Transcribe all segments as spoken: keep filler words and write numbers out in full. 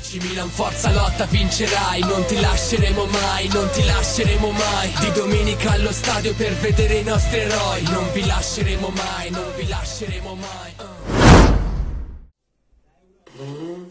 A C Milan, forza, lotta, vincerai. Non ti lasceremo mai, non ti lasceremo mai. Di domenica allo stadio per vedere i nostri eroi. Non vi lasceremo mai, non vi lasceremo mai. uh.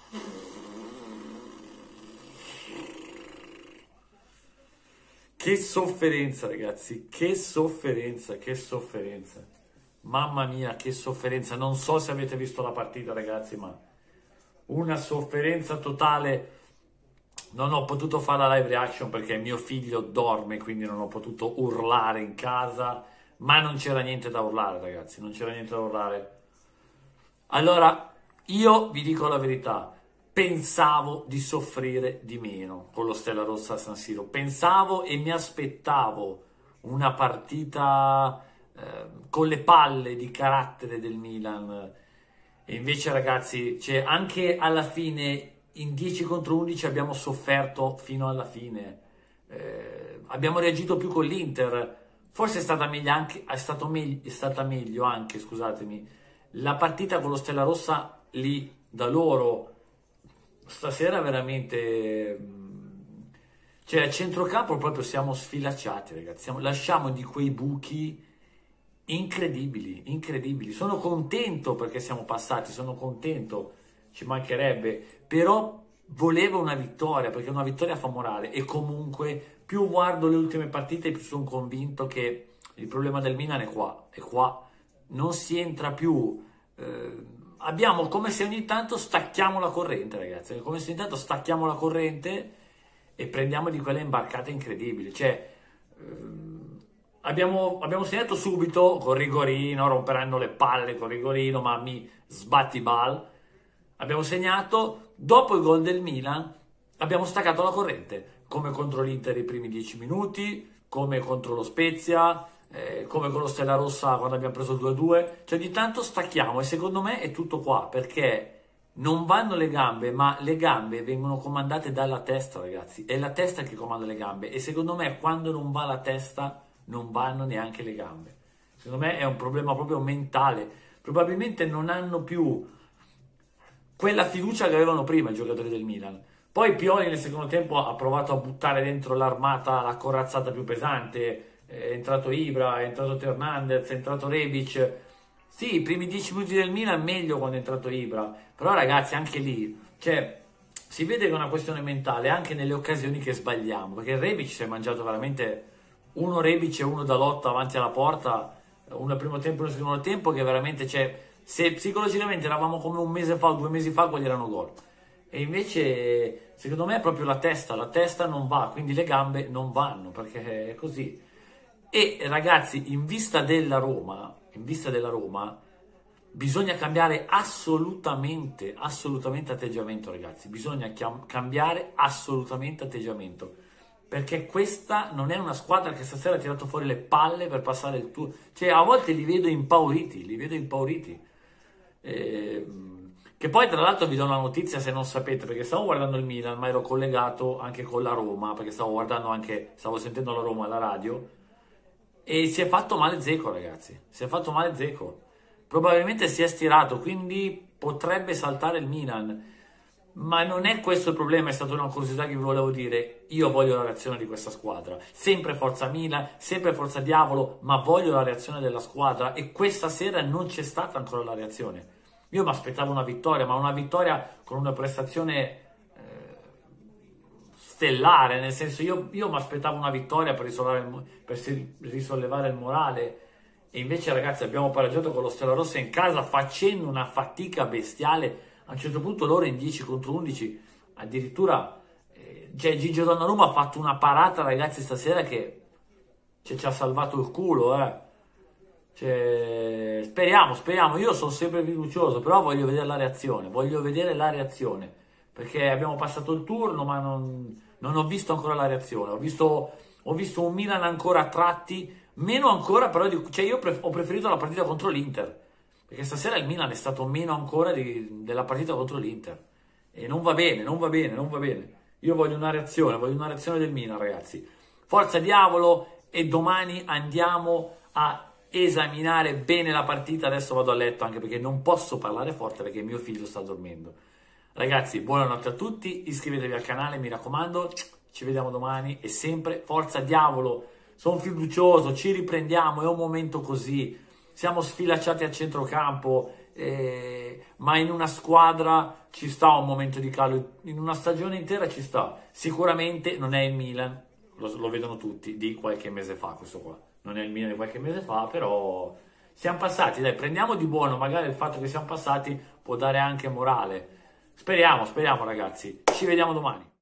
Che sofferenza, ragazzi, che sofferenza, che sofferenza. Mamma mia, che sofferenza. Non so se avete visto la partita, ragazzi, ma una sofferenza totale. Non ho potuto fare la live reaction perché mio figlio dorme, quindi non ho potuto urlare in casa, ma non c'era niente da urlare, ragazzi, non c'era niente da urlare. Allora, io vi dico la verità. Pensavo di soffrire di meno con lo Stella Rossa a San Siro, pensavo e mi aspettavo una partita eh, con le palle di carattere del Milan, e invece, ragazzi, cioè, anche alla fine in dieci contro undici abbiamo sofferto fino alla fine, eh, abbiamo reagito più con l'Inter, forse è stata meglio anche, è stato meglio, è stata meglio anche, scusatemi, la partita con lo Stella Rossa lì da loro. Stasera veramente, cioè a centrocampo proprio siamo sfilacciati, ragazzi, siamo, lasciamo di quei buchi incredibili, incredibili. Sono contento perché siamo passati, sono contento, ci mancherebbe, però volevo una vittoria, perché una vittoria fa morale, e comunque più guardo le ultime partite più sono convinto che il problema del Milan è qua, è qua, non si entra più. eh, Abbiamo come se ogni tanto stacchiamo la corrente, ragazzi, come se ogni tanto stacchiamo la corrente e prendiamo di quelle imbarcate incredibili. Cioè, ehm, abbiamo, abbiamo segnato subito con rigorino, romperanno le palle con rigorino, ma mi sbatti bal. Abbiamo segnato, dopo il gol del Milan, abbiamo staccato la corrente, come contro l'Inter i primi dieci minuti, come contro lo Spezia, Eh, come con lo Stella Rossa quando abbiamo preso il due a due, cioè di tanto stacchiamo, e secondo me è tutto qua, perché non vanno le gambe, ma le gambe vengono comandate dalla testa, ragazzi, è la testa che comanda le gambe, e secondo me quando non va la testa non vanno neanche le gambe. Secondo me è un problema proprio mentale, probabilmente non hanno più quella fiducia che avevano prima i giocatori del Milan. Poi Pioli nel secondo tempo ha provato a buttare dentro l'armata la corazzata più pesante, è entrato Ibra, è entrato Hernandez, è entrato Rebic. Sì, i primi dieci minuti del Milan meglio quando è entrato Ibra, però ragazzi anche lì, cioè, si vede che è una questione mentale anche nelle occasioni che sbagliamo, perché Rebic si è mangiato veramente uno Rebic e uno da lotta avanti alla porta, uno al primo tempo e uno al secondo tempo, che veramente, cioè, se psicologicamente eravamo come un mese fa o due mesi fa, quelli erano gol. E invece secondo me è proprio la testa, la testa non va, quindi le gambe non vanno, perché è così. E ragazzi, in vista della Roma, in vista della Roma, bisogna cambiare assolutamente, assolutamente atteggiamento, ragazzi. Bisogna cambiare assolutamente atteggiamento, perché questa non è una squadra che stasera ha tirato fuori le palle per passare il tour. Cioè, a volte li vedo impauriti, li vedo impauriti. Eh, che poi, tra l'altro, vi do una notizia se non sapete, perché stavo guardando il Milan, ma ero collegato anche con la Roma, perché stavo guardando anche, stavo sentendo la Roma alla radio. E si è fatto male Dzeko, ragazzi, si è fatto male Dzeko, probabilmente si è stirato, quindi potrebbe saltare il Milan, ma non è questo il problema, è stata una curiosità che vi volevo dire. Io voglio la reazione di questa squadra, sempre forza Milan, sempre forza diavolo, ma voglio la reazione della squadra, e questa sera non c'è stata ancora la reazione. Io mi aspettavo una vittoria, ma una vittoria con una prestazione stellare, nel senso, io, io mi aspettavo una vittoria per risollevare, il, per risollevare il morale, e invece, ragazzi, abbiamo pareggiato con lo Stella Rossa in casa facendo una fatica bestiale. A un certo punto loro in dieci contro undici addirittura, eh, cioè Gigio Donnarumma ha fatto una parata, ragazzi, stasera che cioè, ci ha salvato il culo, eh. Cioè, speriamo, speriamo, io sono sempre fiducioso, però voglio vedere la reazione, voglio vedere la reazione, perché abbiamo passato il turno, ma non, non ho visto ancora la reazione. Ho visto, ho visto un Milan ancora a tratti, meno ancora però, di, cioè io pre- ho preferito la partita contro l'Inter, perché stasera il Milan è stato meno ancora di, della partita contro l'Inter, e non va bene, non va bene, non va bene. Io voglio una reazione, voglio una reazione del Milan, ragazzi. Forza diavolo, e domani andiamo a esaminare bene la partita. Adesso vado a letto, anche perché non posso parlare forte perché mio figlio sta dormendo. Ragazzi, buonanotte a tutti, iscrivetevi al canale, mi raccomando, ci vediamo domani e sempre forza diavolo, sono fiducioso, ci riprendiamo, è un momento così, siamo sfilacciati a centrocampo, eh, ma in una squadra ci sta un momento di calo, in una stagione intera ci sta, sicuramente non è il Milan, lo, lo vedono tutti, di qualche mese fa questo qua, non è il Milan di qualche mese fa, però siamo passati, dai, prendiamo di buono, magari il fatto che siamo passati può dare anche morale. Speriamo, speriamo ragazzi. Ci vediamo domani.